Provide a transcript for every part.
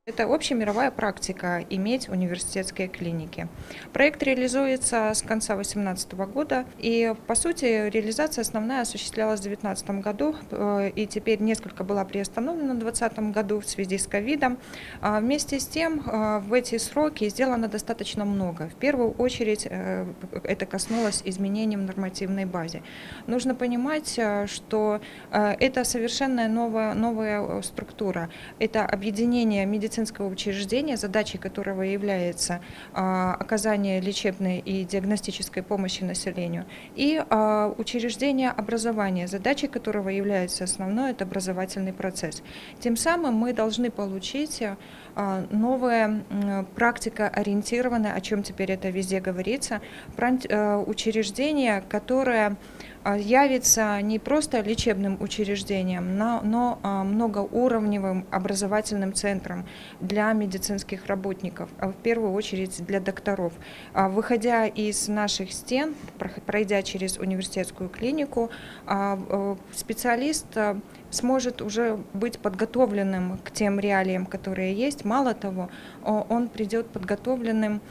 Это общемировая практика иметь университетские клиники. Проект реализуется с конца 2018 года, и по сути реализация основная осуществлялась в 2019 году, и теперь несколько была приостановлена в 2020 году в связи с ковидом. Вместе с тем в эти сроки сделано достаточно много. В первую очередь это коснулось изменений в нормативной базе. Нужно понимать, что это совершенно новая структура. Это объединение медицинского учреждения, задачей которого является оказание лечебной и диагностической помощи населению, и учреждение образования, задачей которого является основной это образовательный процесс. Тем самым мы должны получить новая практика ориентированная, о чем теперь это везде говорится, учреждение, которое явится не просто лечебным учреждением, но многоуровневым образовательным центром для медицинских работников, а в первую очередь для докторов. Выходя из наших стен, пройдя через университетскую клинику, специалист сможет уже быть подготовленным к тем реалиям, которые есть. Мало того, он придет подготовленным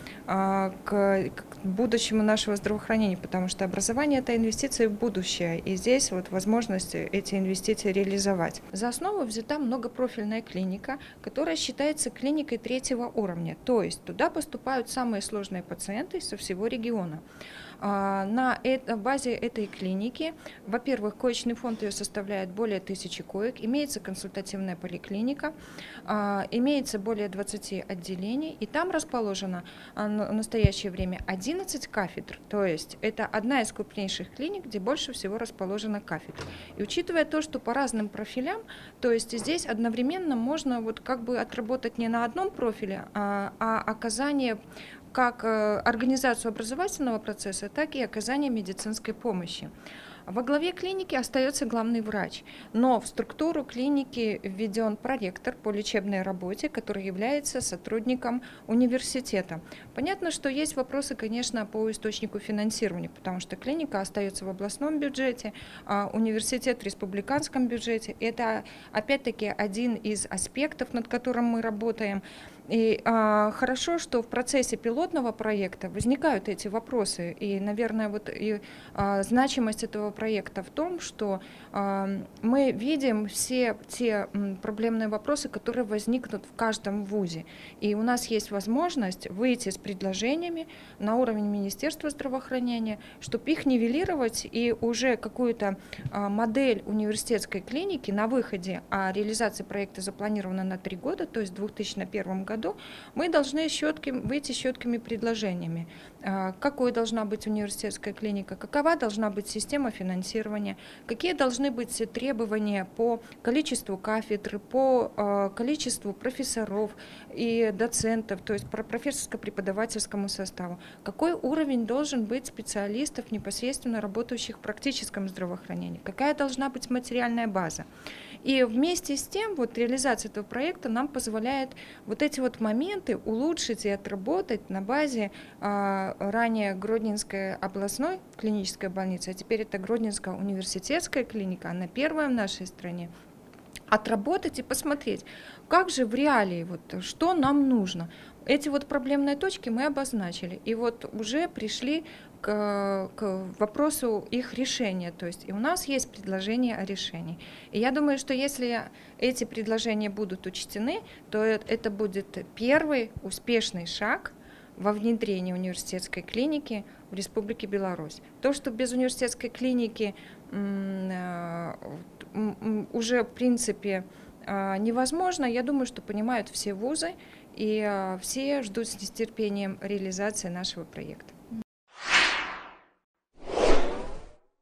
к будущему нашего здравоохранения, потому что образование – это инвестиции в будущее, и здесь вот возможность эти инвестиции реализовать. За основу взята многопрофильная клиника, которая считается клиникой третьего уровня, то есть туда поступают самые сложные пациенты со всего региона. На базе этой клиники, во-первых, коечный фонд ее составляет более 1000 коек, имеется консультативная поликлиника, имеется более 20 отделений, и там расположено в настоящее время 11 кафедр, то есть это одна из крупнейших клиник, где больше всего расположено кафедр. И учитывая то, что по разным профилям, то есть здесь одновременно можно вот как бы отработать не на одном профиле, а оказание как организацию образовательного процесса, так и оказание медицинской помощи. Во главе клиники остается главный врач, но в структуру клиники введен проректор по лечебной работе, который является сотрудником университета. Понятно, что есть вопросы, конечно, по источнику финансирования, потому что клиника остается в областном бюджете, а университет в республиканском бюджете. Это опять-таки один из аспектов, над которым мы работаем. И хорошо, что в процессе пилотного проекта возникают эти вопросы. И, наверное, вот значимость этого проекта в том, что мы видим все те проблемные вопросы, которые возникнут в каждом вузе. И у нас есть возможность выйти с предложениями на уровень Министерства здравоохранения, чтобы их нивелировать и уже какую-то модель университетской клиники на выходе, а реализация проекта запланирована на 3 года, то есть в 2001 году, мы должны выйти с четкими предложениями. Какой должна быть университетская клиника, какова должна быть система финансирования, какие должны быть требования по количеству кафедр, по количеству профессоров и доцентов, то есть по профессорско-преподавательскому составу, какой уровень должен быть специалистов, непосредственно работающих в практическом здравоохранении, какая должна быть материальная база. И вместе с тем вот реализация этого проекта нам позволяет вот эти вот моменты улучшить и отработать на базе ранее Гродненской областной клинической больницы, а теперь это Гродненская университетская клиника, она первая в нашей стране. Отработать и посмотреть, как же в реалии, вот, что нам нужно. Эти вот проблемные точки мы обозначили, и вот уже пришли к вопросу их решения. То есть и у нас есть предложение о решении. И я думаю, что если эти предложения будут учтены, то это будет первый успешный шаг во внедрении университетской клиники в Республике Беларусь. То, что без университетской клиники уже в принципе невозможно, я думаю, что понимают все вузы, и все ждут с нетерпением реализации нашего проекта.